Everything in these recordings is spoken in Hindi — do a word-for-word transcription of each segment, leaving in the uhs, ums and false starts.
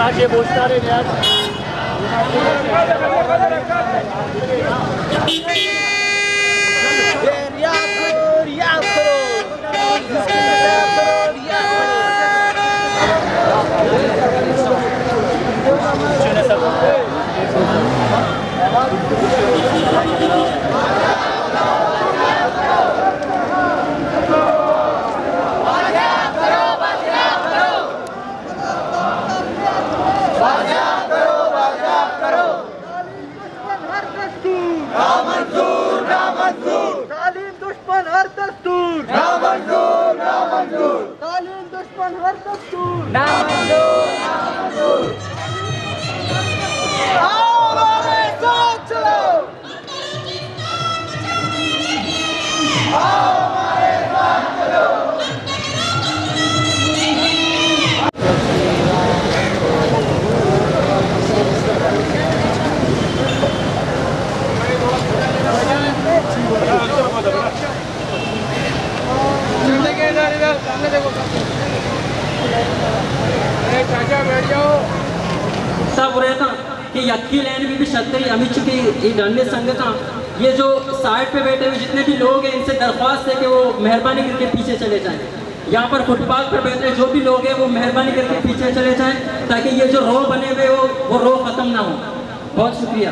नाचे बोलता रहे यार। कि यक्की लैंड में भी छतरी अमित की डंडे संघ का ये जो साइड पे बैठे हुए जितने भी लोग हैं इनसे दरख्वास्त है कि वो मेहरबानी करके पीछे चले जाएं। यहाँ पर फुटपाथ पर बैठे जो भी लोग हैं वो मेहरबानी करके पीछे चले जाएं ताकि ये जो रो बने हुए हो वो रो खत्म ना हो। बहुत शुक्रिया।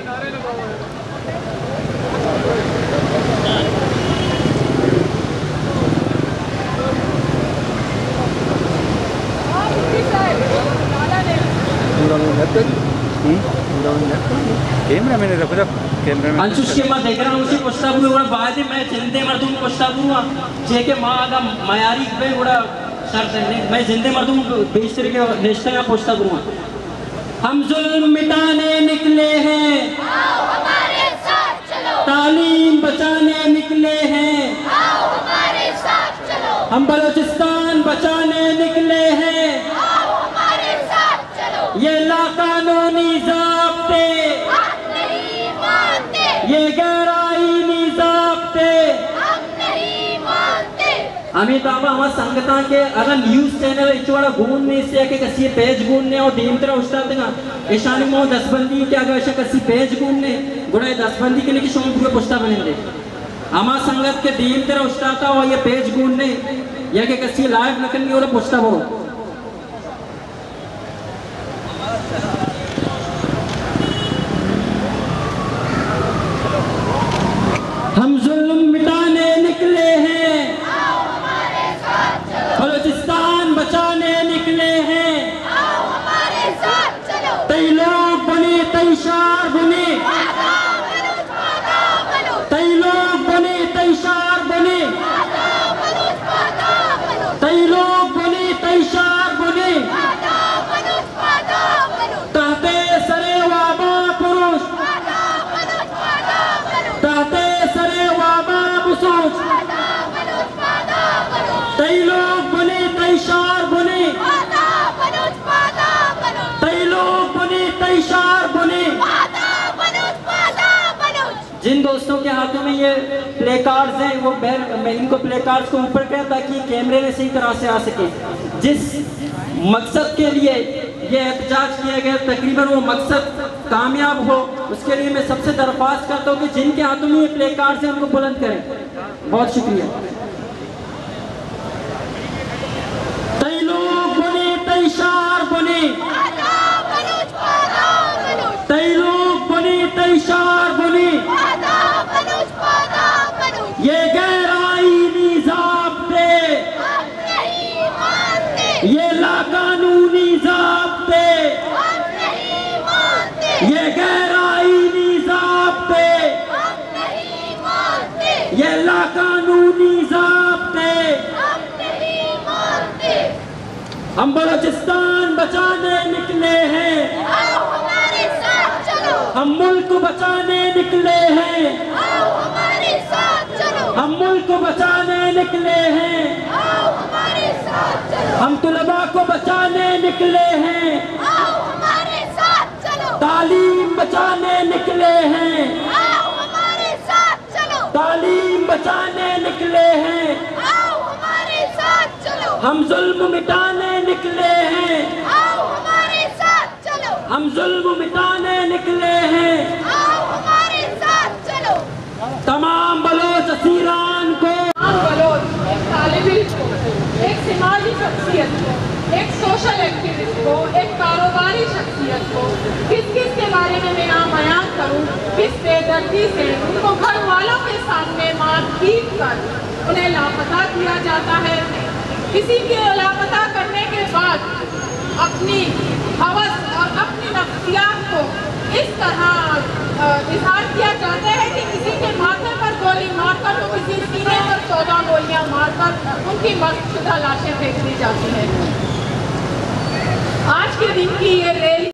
कैमरा मैंने रखो जब कैमरा में अंशुष के मां देख रहा हूँ उसी पोस्टा बुआ वड़ा बाद मैं जिंदे मर्दूम पोस्टा बुआ जे के मां आगा मायारी पे वड़ा शर्त है मैं जिंदे मर्दूम बीस तरीके नेशनल का पोस्टा बुआ। हम जुल्म मिटाने निकले हैं, आओ हमारे साथ चलो। तालीम बचाने निकले हैं, आओ हमारे साथ चलो। हम बलूचिस्तान बचाने निकले हैं, आओ हमारे साथ चलो। ये लाकानूनी ज़ाब्ते हम नहीं मानते, ये गैर-आईनी ज़ाब्ते हम नहीं मानते। अमिताभ हमारे संगठन के अगर न्यूज़ चैनल इचवाड़ा गून ने इससे के कसी पेज गून ने और दीन तरह उस्ताद देगा ईशानी मोह दसबंदी के अगर ऐसे कसी पेज गून ने गुड़े दसबंदी के लिए कि शोम पूरे पुस्ता बनेंगे हमारे संगत के दीन तरह उस्ताद और ये पेज गून ने या के कसी लाइव न करनी और पुस्ता हो। हम जुल्म मिटाने निकले हैं, आओ हमारे साथ चलो। बलूचिस्तान बचाने निकले हैं, आओ हमारे साथ चलो। कई लोग बने कई शार बने, वादा बलूच, वादा बलूच, कई लोग बने कई शार बने, वादा बलूच, वादा बलूच, कई लोग बने कई शार बने। वादा बलूच, वादा बलूच, कहते सरे वाबा पुरुष, वादा बलूच, वादा बलूच, कहते सरे वाबा पुरुष, वादा बलूच, वादा बलूच, कई लोग बने कई शार बने, वादा बलूच, वादा बलूच, कई लोग बने कई शार बने। वादा बलूच, वादा बलूच। जिन दोस्तों के हाथों में ये प्ले कार्ड्स हैं वो बैर मैं इनको प्ले कार्ड्स को ऊपर करें ताकि कैमरे में सही तरह से आ सके। जिस मकसद के लिए ये एहतजाज किया गया तकरीबन वो मकसद कामयाब हो उसके लिए मैं सबसे दरख्वास्त करता हूँ कि जिनके हाथों में ये प्ले कार्ड्स हैं उनको बुलंद करें। बहुत शुक्रिया। कई लोग बने कई शार बने, वादा बलूच, वादा बलूच, कई लोग बने कई शार बने। वादा बलूच, वादा बलूच, ये गैर-आईनी ज़ाब्ते, हम नहीं मानते, ये लाकानूनी ज़ाब्ते, हम नहीं मानते, ये गैर-आईनी ज़ाब्ते, हम नहीं मानते, ये लाकानूनी ज़ाब्ते। हम नहीं मानते। हम बलूचिस्तान बचाने निकले हैं, आओ हमारे साथ चलो। हम मुल्क बचाने निकले हैं, आओ हमारे साथ चलो। हम मुल्क बचाने निकले हैं, आओ हमारे साथ चलो। हम तुलबा को बचाने निकले हैं, आओ हमारे साथ चलो। तालीम बचाने निकले हैं, आओ हमारे साथ चलो। तालीम बचाने निकले हैं। आओ हमारे साथ चलो। हम जुल्म मिटाने निकले हैं, आओ हमारे साथ हम जुल्म मिटाने निकले हैं, आओ हमारे साथ चलो। तमाम बलोच असीरान को, तमाम बलोच एक तालिब इल्म को, एक समाजी शख्सियत को, एक सोशल एक्टिविस्ट को, एक कारोबारी शख्सियत को, किस किस के बारे में मैं यहाँ बयान करूँ, किस बेदर्दी से उनको घर वालों के सामने मार पीट कर उन्हें लापता किया जाता है। किसी के लापता करने के बाद अपनी हवस और अपनी नफ्सियात को इस तरह इजहार किया जाता है कि किसी के माथे पर गोली मारकर तो किसी सीने पर चौदह गोलियां मारकर उनकी मर्दशुदा लाशें फेंक दी जाती हैं। आज के दिन की ये रैली